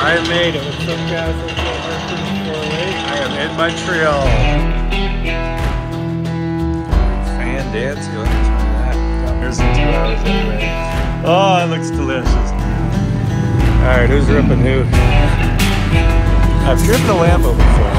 I made it. What's up, guys? I am in Montreal. Fan dancing. Let me try that. Here's some 2 hours anyway. Oh, it looks delicious. Alright, who's ripping who? I've driven a Lambo before.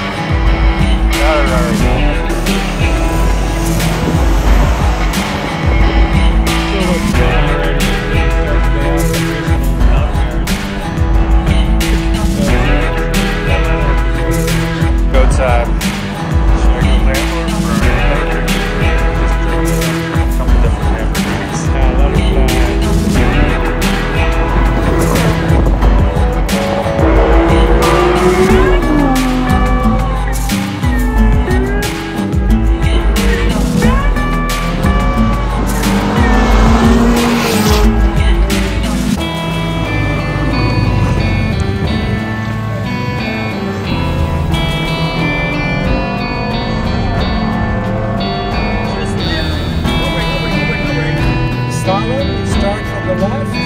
Go time. Should I go Lambo or Ferrari? A couple different Lamborghinis. Yeah, let it fly. Start from the left.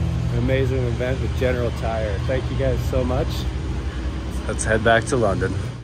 Amazing event with General Tire. Thank you guys so much. Let's head back to London.